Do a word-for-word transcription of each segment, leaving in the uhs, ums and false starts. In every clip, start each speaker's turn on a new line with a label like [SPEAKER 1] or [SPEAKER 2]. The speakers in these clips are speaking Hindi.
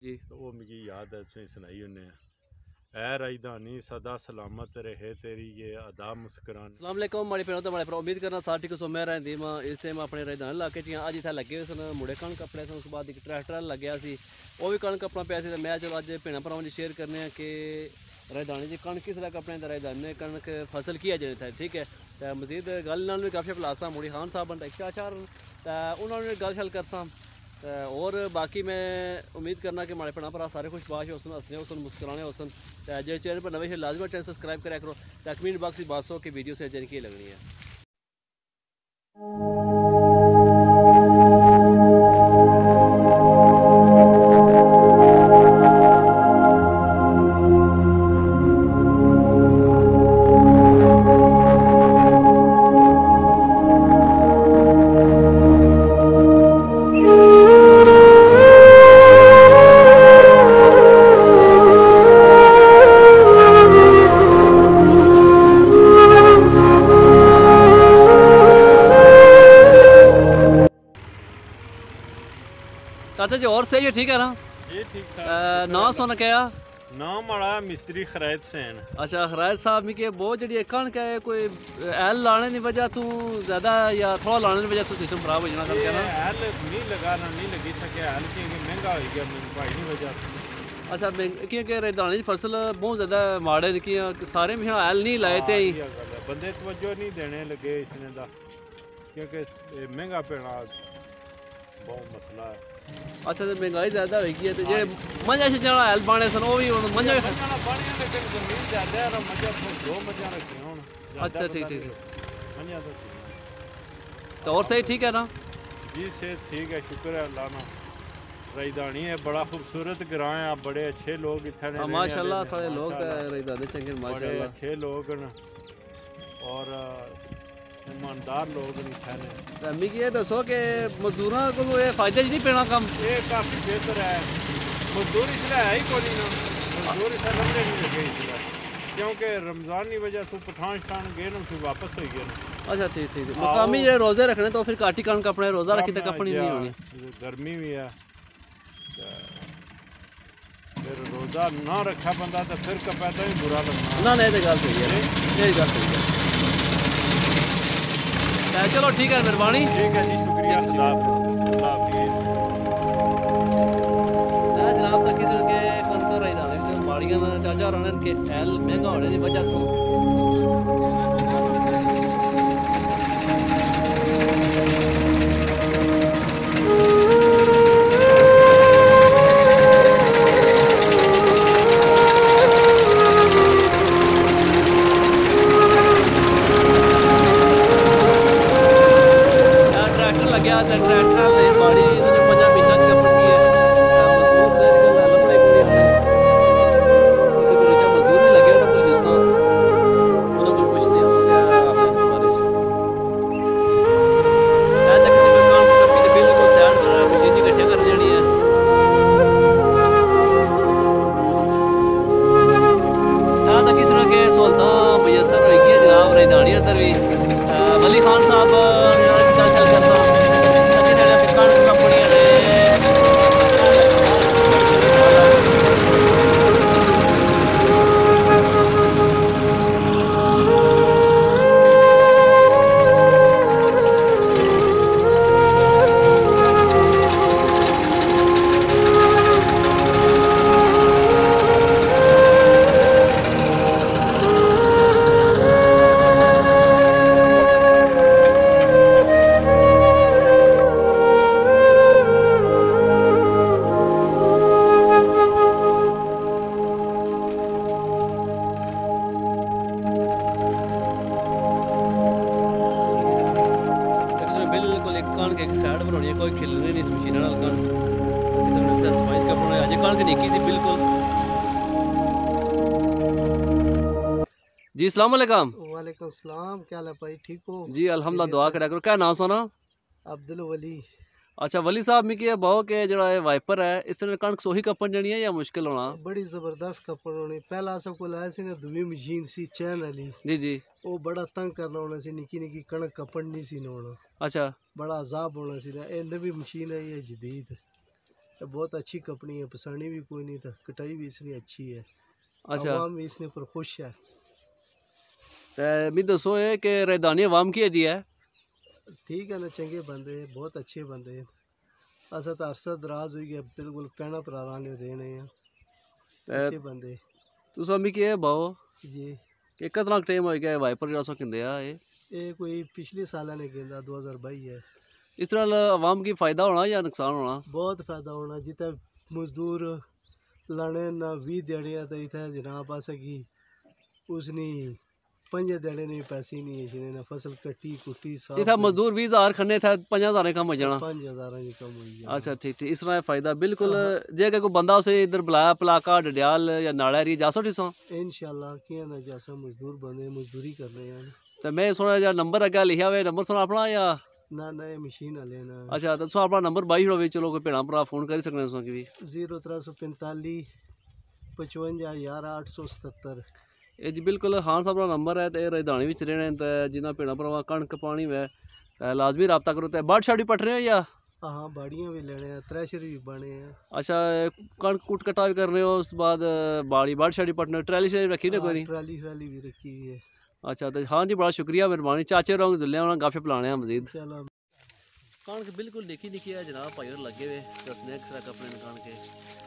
[SPEAKER 1] जी
[SPEAKER 2] तो वो मिगी याद है तुसें सनाई उन्हें ऐ राजधानी सदा सलामत रहे तेरी ये अदा मुस्कुरान।
[SPEAKER 1] अस्सलाम वालेकुम माड़ी भैनों तो माड़े भरा उम्मीद करना सारी ठीक सो मैं रहंदी मां इस टाइम अपने राजधानी इलाके च अज इत्थे लगे हुए सन मुड़े कणक अपने सन उस बाद एक ट्रैक्टर लग्या सी वो भी कणक अपना पिया सी ते मैं चलो अज भैन भरावां जी शेयर करने कि राजधानी च कणक किस लग अपने राजधानी कणक फसल की है जो इत्थे ठीक है तो मजीद गल नाल भी काफ़ी पलासा मुड़ी खान साहब बन रिक्शा चार तो उन्होंने गल शल करसा और बाकी मैं उम्मीद करना कि हमारे भैन भरा सारे खुश बाश होसन हंसने होसन मुस्कुराने होसन जो चैनल पर नवे लाजमी चैनल सब्सक्राइब करा करो तो कमेंट बॉक्स की बात सो की वीडियो से जन की लगनी है। चाचा जी और सही है ठीक है ना
[SPEAKER 2] ये ठीक ठाक
[SPEAKER 1] ना सुन क्या
[SPEAKER 2] नाम माड़ा मिस्त्री खरैत सैन।
[SPEAKER 1] अच्छा खरैत साहब मिगी बहुत जी कणक है कोई एल लाने की वजह तू ज्यादा या थोड़ा लाने की वजह तू सिस्टम खराब हो जाना करके ना
[SPEAKER 2] एल नहीं लगा ना नहीं लगी सके एल क्योंकि महंगा हो गया महंगाई की वजह।
[SPEAKER 1] अच्छा क्योंकि राजधानी फसल बहुत ज्यादा माड़े ने कि सारे भी एल नहीं लाए थे
[SPEAKER 2] बंदे तवज्जो नहीं देने लगे इसने दा क्योंकि महंगा पैना बहुत मसला है।
[SPEAKER 1] अच्छा तो महंगाई ज्यादा हो गई है तो जेडे मंझा छा हैल पाने सन वो भी मंझा
[SPEAKER 2] जमीन ज्यादा है मंझा दो मंझा रखे हुन।
[SPEAKER 1] अच्छा ठीक ठीक
[SPEAKER 2] मंझा
[SPEAKER 1] तो और सही ठीक है ना
[SPEAKER 2] जी से ठीक है शुक्र है अल्लाह ना। राजधानी है बड़ा खूबसूरत ग्रां है बड़े अच्छे लोग इत्थे
[SPEAKER 1] माशाल्लाह सारे लोग राजधानी चंगे माशाल्लाह
[SPEAKER 2] अच्छे लोग न और ईमानदार लोग इत्थे
[SPEAKER 1] मिगी ये दसो कि मजदूरों को फायदे नहीं पेना कम
[SPEAKER 2] ये काफ़ी बेहतर है मजदूर इसलिए है ही कोई ना मजदूर इसलिए लंबे नहीं लगे इसलिए क्योंकि रमज़ान की वजह से पठान शठान गए ना फिर वापस हो गए ना।
[SPEAKER 1] अच्छा ठीक ठीक मकामी जो रोज़े रखने तो फिर काटी कणक अपने रोज़ा रखी तक अपनी नहीं होनी
[SPEAKER 2] गर्मी भी है फिर रोज़ा ना रखा बंदा तो फिर कपैदा भी बुरा लगना
[SPEAKER 1] ना ना ये गल सही है ये गल सही है चलो ठीक है मेहरबानी
[SPEAKER 2] ठीक है जी शुक्रिया खुदा
[SPEAKER 1] जनाब तक किसी के कणक राजधानी माड़ियां चाचा होर के एल महंगा होने की वजह तो वली खान साहब कणक एक साइड बनानी है कोई खिलने नहीं इस मशीन नाल कणक इस ने सफाई करना अज कणक निकी थी बिल्कुल। जी अस्सलाम वालेकुम।
[SPEAKER 3] वालेकुम सलाम क्या हाल है भाई ठीक हो
[SPEAKER 1] जी अल्हम्दुलिल्लाह दुआ करा करो क्या नाम सोना
[SPEAKER 3] अब्दुल वली।
[SPEAKER 1] अच्छा वली साहब मिगी ये बहु के जड़ा वाइपर है इस तरह कणक सोही कपन जानी है या मुश्किल होना
[SPEAKER 3] बड़ी जबरदस्त कपन होनी पहला सब को लाया सी ना दूसरी मशीन सी चैन वाली
[SPEAKER 1] जी जी
[SPEAKER 3] वो बड़ा तंग करना होना सी निकी निकी कणक कपन नहीं सी होना
[SPEAKER 1] अच्छा
[SPEAKER 3] बड़ा अजाब होना सी ए नवी मशीन है ये जदीद ये बहुत अच्छी कंपनी है, पसानी भी कोई नहीं था, कटाई भी इसने अच्छी है,
[SPEAKER 1] अच्छा
[SPEAKER 3] आवाम भी इसने पर खुश है।
[SPEAKER 1] ते मी दसो ये कि रैदानी अवाम की जी है।
[SPEAKER 3] ठीक है ना, चंगे बंदे बहुत अच्छे बंदे असा तो अरसा दराज हुई गया, बिल्कुल भैन भरा ने रहने हैं, अच्छे बंदे।
[SPEAKER 1] तुस मिगी एह् बाओ
[SPEAKER 3] जी
[SPEAKER 1] कि कितना टाइम हो गया वाइपर जो अस किंदे आ ये
[SPEAKER 3] ये कोई पिछले साल ने गेंदा दो हज़ार बाई है।
[SPEAKER 1] इस तरह अवाम की फ़ायदा होना या नुकसान होना?
[SPEAKER 3] बहुत फायदा होना, जितना मजदूर लाने ना भी दिहाड़ियाँ तो इतना जनाब आ सकी उसने पंज दिहाड़े नहीं पैसे नहीं है, जिन्हें ना फसल कट्टी कुट्टी साफ
[SPEAKER 1] इतना मजदूर बीस हज़ार खन्ने था पाँच हज़ार कम हो जाना।
[SPEAKER 3] पाँच हज़ार की कम हुई है।
[SPEAKER 1] अच्छा ठीक ठीक, इस तरह फ़ायदा बिल्कुल। जे अगर कोई बंदा उसे इधर बुलाया पलाका डडियाल या नाड़ा एरिया जा सो टिसो
[SPEAKER 3] इंशाल्लाह किया ना जैसा मजदूर बने मजदूरी कर रहे हैं
[SPEAKER 1] तो मैं सुना या नंबर अगर लिखा हुआ नंबर सुना अपना या
[SPEAKER 3] ना नए मशीन वाले ना।
[SPEAKER 1] अच्छा तो तुम अपना नंबर बाई छोड़ो, चलो कोई भैन भरा फोन करी सकने तुम भी।
[SPEAKER 3] जीरो त्रै सौ पैंताली पचवंजा यार आठ सौ सतहत्तर
[SPEAKER 1] ये जी बिल्कुल खान साहब का नंबर है। तो राजधानी में रहने तो जिन्हें भैन भरावां कणक पानी में लाजमी रबता करो। तो बड़ शाड़ी पट रहे हो या?
[SPEAKER 3] हाँ बाड़ियाँ भी लेने हैं, थ्रेशर भी बने हैं।
[SPEAKER 1] अच्छा कणक कुट कटा भी कर रहे हो, उस बाद बाड़ी बड़ शाड़ी पटने ट्रैली श्रैली रखी ना कोई नहीं?
[SPEAKER 3] ट्राली श्राली भी रखी हुई है।
[SPEAKER 1] अच्छा तो हाँ जी बड़ा शुक्रिया मेहरबानी, चाचे रंग जुल्ले उन्हें गप्पे पिलाने हैं मजीद।
[SPEAKER 3] चलो
[SPEAKER 1] कणक बिल्कुल निकी निकी है जनाब, भाई और लगे हुए दसने अपने निकाल के।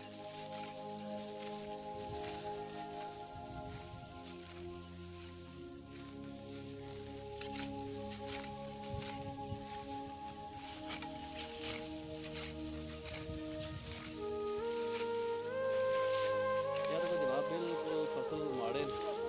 [SPEAKER 1] यार तो जनाब बिल्कुल फसल माड़े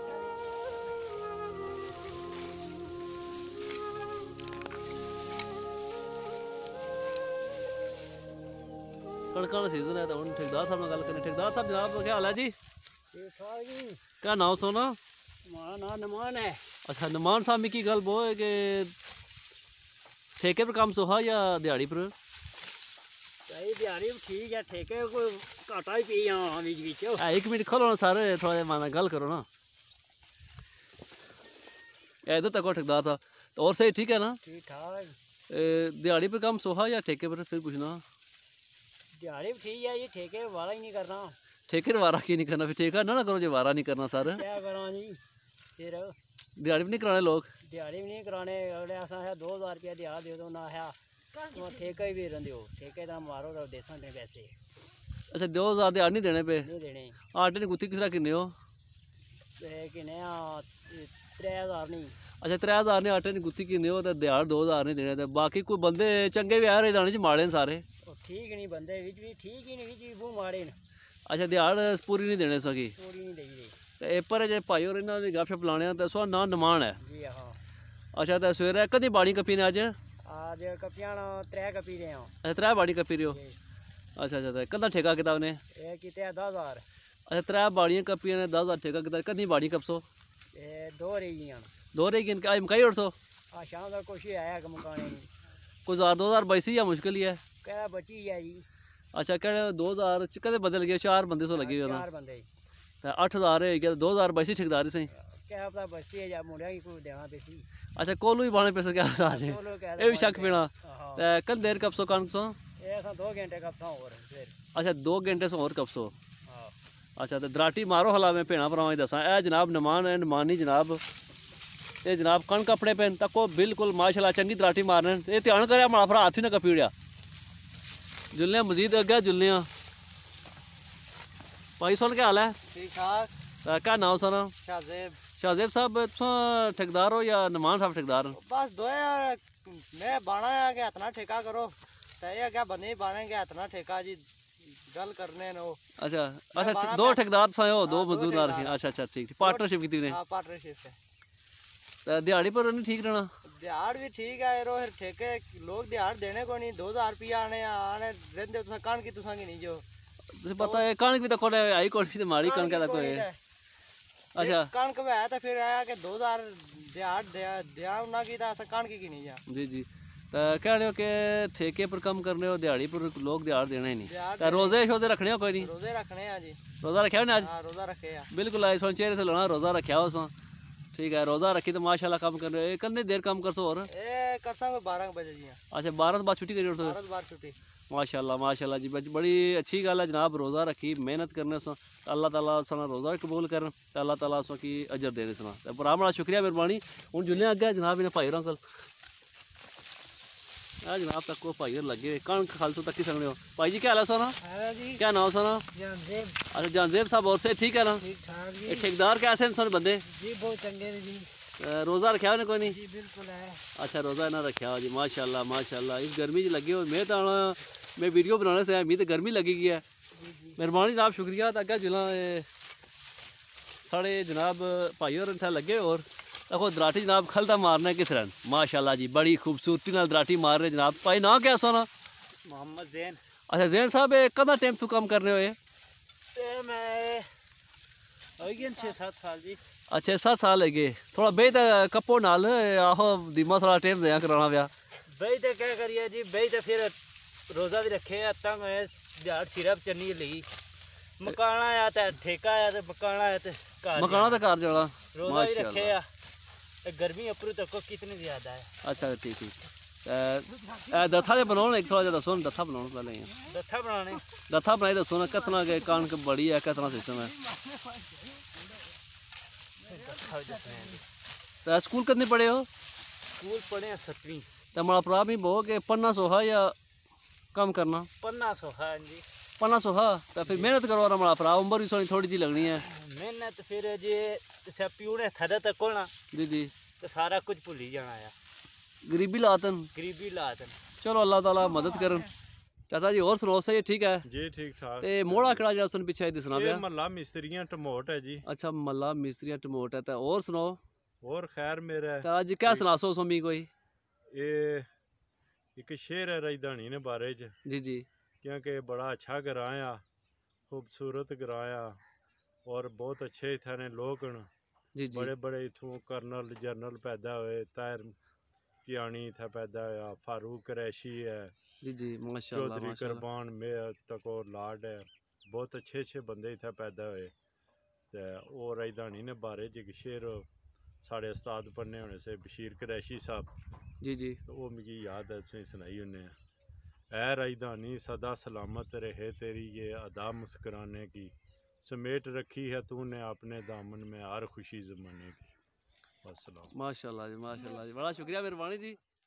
[SPEAKER 1] कणका का सीजन है। तो हम ठेकेदार साहब ने गल करनी। ठेकेदार साहब जनाब क्या हाल है जी?
[SPEAKER 3] ठीक ठाक जी।
[SPEAKER 1] क्या नाम सोना?
[SPEAKER 3] हमारा नाम नमान है।
[SPEAKER 1] अच्छा नमान साहब मिकी गल वो है कि ठेके पर काम सोहा या दिहाड़ी पर?
[SPEAKER 3] सही दिहाड़ी भी ठीक है, ठेके कोई घाटा ही पी जाना बीच बीच।
[SPEAKER 1] आ, एक मिनट खोलो ना सारे, थोड़ा जिहा माना गल करो ना। ए, इधर तक ठेकेदार साहब तो और सही ठीक है ना?
[SPEAKER 3] ठीक ठाक।
[SPEAKER 1] ए, दिहाड़ी पर काम सोहा या ठेके पर? फिर पूछना
[SPEAKER 3] दिहाड़ी भी ठीक है, ये ठेके वाला ही नहीं करना।
[SPEAKER 1] ठेके वारा की नहीं करना, फिर ठेका ना ना करो जो वारा नहीं करना सर।
[SPEAKER 3] क्या करा जी फिर
[SPEAKER 1] दिहाड़ी भी नहीं कराने लोग।
[SPEAKER 3] दिहाड़ी भी नहीं कराने अगले असा है दो हज़ार रुपया दिहाड़ दे दो ना है तुम ठेका ही भी रंदे हो, ठेके का मारो तो देसा दे पैसे
[SPEAKER 1] अच्छा दो हज़ार दिहाड़ी नहीं देने पे?
[SPEAKER 3] नहीं देने।
[SPEAKER 1] आटे ने गुत्ती किस तरह किन्ने हो?
[SPEAKER 3] ते किन्ने त्रै हज़ार नहीं।
[SPEAKER 1] अच्छा त्रै हज़ार ने आटे ने गुत्ती किन्ने हो तो दिहाड़ दो हज़ार नहीं देने। ते बाकी कोई बंदे चंगे भी आ रहे दाने च माड़े न सारे।
[SPEAKER 3] ओ ठीक नहीं बंदे विच भी ठीक ही नहीं, विच भी बहुत माड़े न।
[SPEAKER 1] अच्छा दिहाड़ पूरी नहीं देने सकी
[SPEAKER 3] पूरी नहीं देई दे।
[SPEAKER 1] ते पर जे भाई और इन्हों की गपशप लाने तो सो ना नमान है।
[SPEAKER 3] जी हाँ।
[SPEAKER 1] अच्छा तो सवेरे कदी बाड़ी कपी ने अज?
[SPEAKER 3] आज कपियां त्रै कपी रहे हो।
[SPEAKER 1] अच्छा त्रै बाड़ी कपी रहे हो? अच्छा अच्छा तो कदा ठेका किता उन्हें?
[SPEAKER 3] ये किते दस हज़ार।
[SPEAKER 1] अच्छा त्रै बाड़ियां कपियां ने दस हज़ार ठेका किता, कदी बाड़ी कपसो?
[SPEAKER 3] ये दो रही गई
[SPEAKER 1] दो रही गई आज मकाई उड़सो?
[SPEAKER 3] आ शाम का कुछ ही आया कि मुकाने नहीं
[SPEAKER 1] कोई हज़ार दो हज़ार बैसी या मुश्किल ही है?
[SPEAKER 3] क्या बची है जी।
[SPEAKER 1] अच्छा कहड़े दो हज़ार च कदे बदल गए? चार बंदे सो लगे हो ना
[SPEAKER 3] चार बंदे
[SPEAKER 1] तो अठ हज़ार हो गया, दो हज़ार बैसी ठेकेदारी सही।
[SPEAKER 3] क्या पता बचती है या मुंडिया की कोई देना पेसी।
[SPEAKER 1] अच्छा कोलू ही बाने पैसे क्या आज
[SPEAKER 3] चलो कह
[SPEAKER 1] ये भी शक पीना।
[SPEAKER 3] हाँ
[SPEAKER 1] ते कद देर कपसो कणक सो?
[SPEAKER 3] ये असां दो घंटे कपसा और फिर।
[SPEAKER 1] अच्छा दो घंटे से और कपसो।
[SPEAKER 3] हाँ
[SPEAKER 1] अच्छा तो दराटी मारो हला में भेड़ा भरावां दसा ए जनाब नमान है नमानी जनाब ये जनाब कणक अपने पेन तको बिल्कुल माशाल्लाह चंगी दराटी मारने ये ध्यान करे हमारा भरा हाथ ही ना कपी उड़िया जुलने मजीद अगे जुलने भाई सोन क्या हाल है?
[SPEAKER 3] ठीक ठाक।
[SPEAKER 1] क्या नाम सर?
[SPEAKER 3] शाहजेब।
[SPEAKER 1] शाहजेब साहब तुम ठेकेदार हो या नमान साहब ठेकेदार?
[SPEAKER 3] बस दो मैं बाना है कि इतना ठेका करो सही है क्या बने बानेंगे इतना ठेका जी गल करने नो।
[SPEAKER 1] अच्छा अच्छा दो ठेकेदार थे हो, दो
[SPEAKER 3] हाँ, दो
[SPEAKER 1] मजदूर ना
[SPEAKER 3] ठेकेदार।
[SPEAKER 1] रखे। अच्छा अच्छा ठीक पार्टनरशिप की ने?
[SPEAKER 3] हाँ पार्टनरशिप है।
[SPEAKER 1] तो दिहाड़ी पर नहीं ठीक रहना?
[SPEAKER 3] दिहाड़ भी ठीक है रो फिर ठेके लोग दिहाड़ देने को नहीं दो हज़ार रुपया आने आने रहंदे तुसा कण की तुसा की नहीं जो
[SPEAKER 1] तुझे पता है कणक भी तो कोले आई कोठी ते माड़ी कणक दा कोई है। अच्छा
[SPEAKER 3] कणक में है तो फिर आया कि दो हज़ार दिहाड़ दिया उन्ना की तो कणक की नहीं जा।
[SPEAKER 1] जी जी तो कह रहे हो कि ठेके पर कम करने हो दिहाड़ी पर लोग दिहाड़ देना ही नहीं।
[SPEAKER 3] दिहाड़
[SPEAKER 1] तो रोजे शोजे रखने हो कोई नहीं?
[SPEAKER 3] रोजे रखने हैं जी।
[SPEAKER 1] रोजा रखा ना आज?
[SPEAKER 3] हाँ रोजा रखे हैं।
[SPEAKER 1] बिल्कुल आई सो चेहरे से लाना रोजा रखा हो सो ठीक है। रोजा रखी तो माशाल्लाह कम कर रहे हो। कितनी देर कम कर सो और?
[SPEAKER 3] ए करसा को बारह बजे जी।
[SPEAKER 1] अच्छा बारह तो बाद छुट्टी करी उठो?
[SPEAKER 3] बारह बार छुट्टी।
[SPEAKER 1] माशाल्लाह माशाल्लाह जी बच- बड़ी अच्छी गल है जनाब। रोज़ा रखी मेहनत करने से अल्लाह ताला सना रोज़ा भी कबूल करन ते अल्लाह ताला सो की अजर दे सना ते बड़ा बड़ा शुक्रिया मेहरबानी। हूँ जुल्ले अग्गे जनाब इन्हें भाई अंकल आ जनाब तक वो भाई लगे हुए कणक खालसो तक ही सकने हो। भाई जी क्या हाल है सोना, क्या नाम सोना? अच्छा जानजेब साहब और से ठीक है ना?
[SPEAKER 3] ठीक ठाक
[SPEAKER 1] ये ठेकेदार कैसे हैं सोने बंदे?
[SPEAKER 3] जी, बहुत चंगे ने जी।
[SPEAKER 1] अ, रोज़ा रखा उन्हें कोई नहीं?
[SPEAKER 3] जी बिल्कुल है।
[SPEAKER 1] अच्छा रोज़ा इन्हें रखा हो जी माशाल्लाह माशाल्लाह। इस गर्मी च लगे हो मैं तो आना मैं वीडियो बनाने से मी तो गर्मी लगी गई है। मेहरबानी जनाब शुक्रिया। तो अग्गे जिला साढ़े जनाब भाई और इत्थे लगे और देखो दराटी जनाब खलदा मारना किस रन माशाल्लाह जी बड़ी खूबसूरती नाल दराटी मार रहे जनाब। भाई ना क्या सोना?
[SPEAKER 3] मोहम्मद जैन।
[SPEAKER 1] अच्छा जैन साहब ये कदा टाइम तू काम कर रहे हो ये?
[SPEAKER 3] ते मैं हो गए छः सात साल जी।
[SPEAKER 1] अच्छा सात साल है गए थोड़ा बेहत कपो नाल आहो दीमा सारा टाइम दें कराना ब्याह
[SPEAKER 3] बई तो क्या करिए जी, बई तो फिर रोज़ा भी रखे तंग है झाड़ सिरप चन्नी ली मकाना आया तो ठेका आया तो मकाना आया तो घर
[SPEAKER 1] मकाना तो घर जाना
[SPEAKER 3] रोज़ा भी रखे आ ते गर्मी अप्रू तक को कितनी ज़्यादा है।
[SPEAKER 1] अच्छा ठीक ठीक अ, दत्था दे बनाओ एक थोड़ा जरा दसो ना दत्था बनाओ पहले ही
[SPEAKER 3] दत्था बनाने
[SPEAKER 1] दत्था बनाई दसो ना कितना के कणक बड़ी है कितना सिस्टम है? तो स्कूल कितने पढ़े हो?
[SPEAKER 3] स्कूल पढ़े हैं सतवीं।
[SPEAKER 1] तो हमारा भरा भी बहु के पढ़ना सोहा या काम करना?
[SPEAKER 3] पन्ना सौ है जी।
[SPEAKER 1] पढ़ना सोहा तो फिर मेहनत करो और हमारा भरा उम्र भी सोनी थोड़ी सी लगनी है।
[SPEAKER 3] मेहनत फिर जे प्यूने थदा तक होना
[SPEAKER 1] जी जी
[SPEAKER 3] तो सारा कुछ भूल ही जाना है।
[SPEAKER 1] गरीबी लातन
[SPEAKER 3] गरीबी लातन
[SPEAKER 1] चलो अल्लाह ताला मदद करन। चाचा जी और सुनाओ सही ठीक है?
[SPEAKER 2] जी ठीक ठाक।
[SPEAKER 1] ते मोड़ा कड़ा जरा सुन पीछे दिसना
[SPEAKER 2] ये
[SPEAKER 1] पिया।
[SPEAKER 2] महला मिस्त्रियां टमोट है जी।
[SPEAKER 1] अच्छा मल्ला मिस्त्रियां टमोट है तो और सुनाओ
[SPEAKER 2] और खैर मेरा
[SPEAKER 1] तो अज क्या सुनासो सोमी कोई?
[SPEAKER 2] ये एक शेर है राजधानी ने बारे च
[SPEAKER 1] जी जी
[SPEAKER 2] क्योंकि बड़ा अच्छा कराया खूबसूरत कराया और बहुत अच्छे इतने लोग न
[SPEAKER 1] जी जी
[SPEAKER 2] बड़े बड़े इथों कर्नल जनरल पैदा हुए ताहिर कियानी इत्थै पैदा होया फारूक कुरैशी है
[SPEAKER 1] जी जी माशाल्लाह
[SPEAKER 2] चौधरी
[SPEAKER 1] माशाल्लाह
[SPEAKER 2] कुरबान मेयर तकोर लाड है बहुत अच्छे अच्छे बंदे इत्थै पैदा होए ते ओह् राजधानी ने बारे च इक शेर साढ़े उस्ताद पढ़ने होने से बशीर कुरैशी साहब
[SPEAKER 1] जी जी
[SPEAKER 2] तो ओह् मिगी याद है तुसेंगी सनाई ओड़ने आं। ऐ राजधानी सदा सलामत रहे तेरी ये अदा मुस्कुराने की समेट रखी है तूने अपने दामन में हर खुशी ज़माने की। अस्सलाम।
[SPEAKER 1] माशाल्लाह जी माशाल्लाह जी बड़ा शुक्रिया मेहरबानी जी।